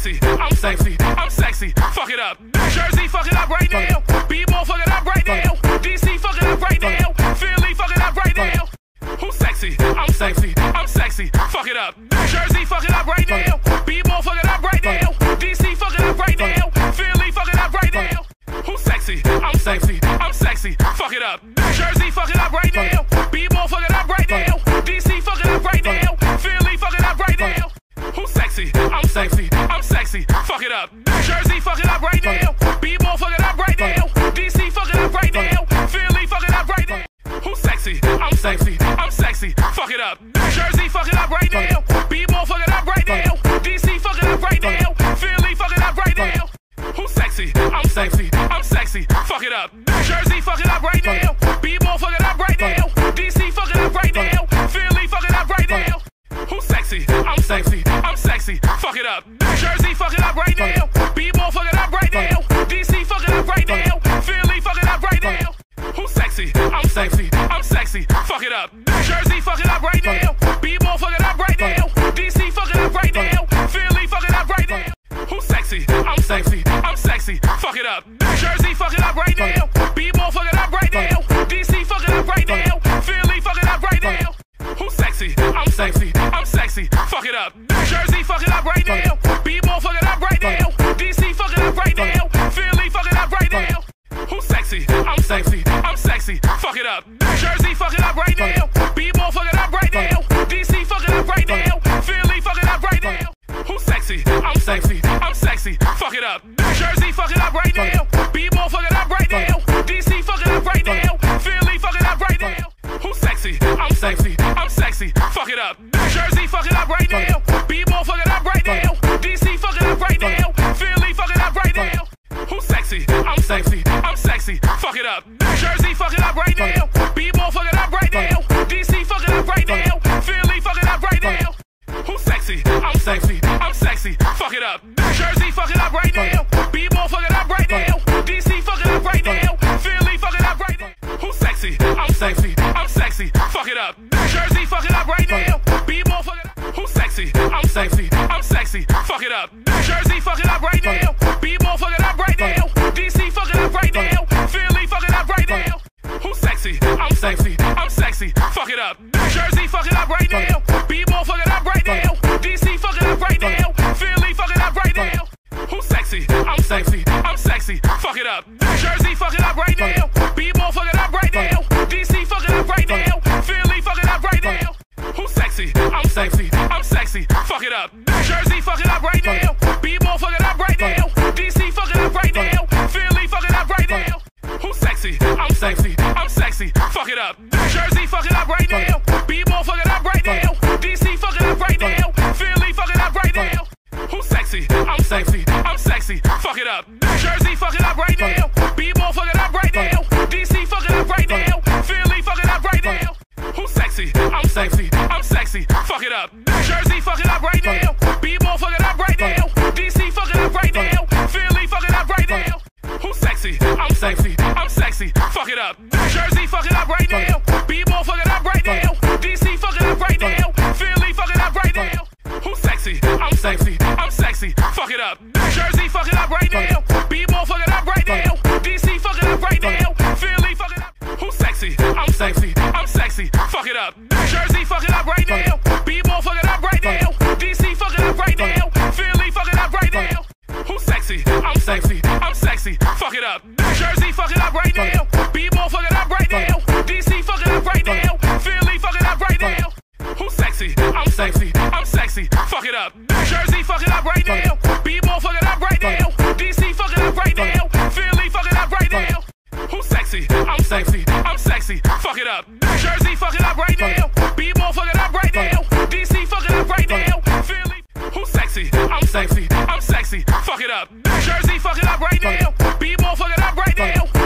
sexy, I'm sexy, I'm sexy, fuck it up. Jersey, fuck it up right now. B-ball, fuck it up right now. DC, fuck it up right now. Philly, fuck it up right now. Who's sexy? I'm sexy, I'm sexy, fuck it up. Jersey, fuck it up right now. B-ball, fuck it up right now. DC, fuck it up right now. Philly, fuck it up right now. Who's sexy? I'm sexy, I'm sexy, fuck it up. Jersey, fuck it up right now. B-ball, fuck it up right now. DC, fuck it up right now. Philly, fuck it up right now. Who's sexy? I'm sexy, I'm sexy, fuck it up. Jersey, fuck it up right now. B-ball, fuck it up right now. DC, fuck it up right now. Philly, fuck it up right now. Who's sexy? I'm sexy, I'm sexy, fuck it up. Jersey, fuck it up right now. B-ball, fuck it up right now. DC, fuck it up right now. Philly, fuck it up right now. Who's sexy? I'm sexy, I'm sexy, fuck it up. Jersey, fuck it up right now. B-ball, fuck it up right now. DC, fuck it up right now. Philly, fuck it up right now. Who's sexy? I'm sexy, I'm sexy, fuck it up. Jersey, fuck it up right now. B-ball, fuck it up right now. DC, fuck it up right now. Philly, fuck it up right now. Who's sexy? I'm sexy, I'm sexy, fuck it up. Jersey, fuck it up right now. B-ball, fuck it up right now. DC, fuck it up right now. Philly, fuck it up right now. Who's sexy? I'm sexy, I'm sexy, fuck it up. Jersey, fuck it up right now. B-ball, fuck it up right now. DC, fuck it up right now. Philly, fuck it up right now. Who's sexy? I'm sexy, I'm sexy, fuck it up. Jersey, fuck it up right now. B-ball, fuck it up right now. DC, fuck it up right now. Philly, fuck it up right now. Who's sexy? I'm sexy, I'm sexy, fuck it up. Jersey, fuck it up right now. B-ball, fuck it up right now. DC, fuck it up right now. Philly, fuck it up right now. Who's sexy? I'm sexy, I'm sexy, fuck it up. Jersey, fuck it up right now. B-ball, fuck it up right now. DC, fuck it up right now. Philly, fuck it up right now. Who's sexy? I'm sexy, I'm sexy, fuck it up. Jersey, fuck it up right now. B-ball, fuck it up right now. DC, fuck it up right now. Philly, fuck it up right now. Who's sexy? I'm sexy, I'm sexy, fuck it up. Jersey, fuck it up right now. B-ball, fuck it up right now. DC, fuck it up right now. Philly, fuck it up right now. Who's sexy? I'm sexy, I'm sexy, fuck it up. Jersey, fuck it up right now. B-ball, fuck it up right now. DC, fuck it up right now. Philly, fuck it up right now. Who's sexy? I'm sexy, I'm sexy, fuck it up. Jersey, fuck it up right now. B-ball, fuck it up. Who's sexy? I'm sexy, I'm sexy, fuck it up. Jersey, fuck it up right now. B-ball, fuck it up right now. DC, fuck it up right now. Philly, fuck it up right now. Who's sexy? I'm sexy, I'm sexy, fuck it up. Jersey, fuck it up right now. B-ball, fuck it up right now. DC, fuck it up right now. Philly, fuck it up right now. Who's sexy? I'm sexy, I'm sexy, fuck it up. Jersey, fuck it up right now. B-ball, fuck it up right now. DC, fuck it up right now. Philly, fuck it up right now. Who's sexy? I'm sexy, I'm sexy, fuck it up. Jersey, fuck it up right now. B-ball, fuck it up right now. DC, fuck it up right now. Philly, fuck it up right now. Who's sexy? I'm sexy, I'm sexy, fuck it up. Jersey, fuck it up right now. B-ball, fuck it up right now. DC, fuck it up right now. Philly, fuck it up right now. Who's sexy? I'm sexy, I'm sexy, fuck it up. Jersey, fuck it up right now. B-ball, fuck it up right now. DC, fuck it up right now. Philly, fuck it up right now. Who's sexy? I'm sexy, I'm sexy, fuck it up. Jersey, fuck it up right now. B-ball, fuck it up right now. DC, fuck it up right now. Philly, fuck it up right now. Who's sexy? I'm sexy, I'm sexy, fuck it up. Jersey, fuck it up right now. B-ball, fuck it up right now. DC, fuck it up right now. Philly, fuck it up right now. Who's sexy? I'm sexy, I'm sexy, fuck it up. Jersey, fuck it up right now. B-ball, fuck it up right now. DC, fuck it up right now. Philly, fuck it up. Who's sexy? I'm sexy, I'm sexy, fuck it up. Jersey, fuck it up right now. B-ball, fuck it up right now. DC, fuck it up right now. Philly, fuck it up right now. Who's sexy? I'm sexy, I'm sexy, fuck it up. Jersey, fuck it up right now. B-ball, fuck it up right now. DC, fuck it up right now. Philly, fuck it up right now. Who's sexy? I'm sexy, I'm sexy, fuck it up. Jersey, fuck it up right now. B-ball, fuck it up right now. DC, fuck it up right now. Philly, fuck it up right now. Who's sexy? I'm sexy, I'm sexy, fuck it up. Jersey, fuck it up right now. B-ball, fuck it up right now. DC, fuck it up right now. Philly. Who's sexy? I'm sexy, I'm sexy, fuck it up. Jersey, fuck it up right now. B-ball, fuck it up right now.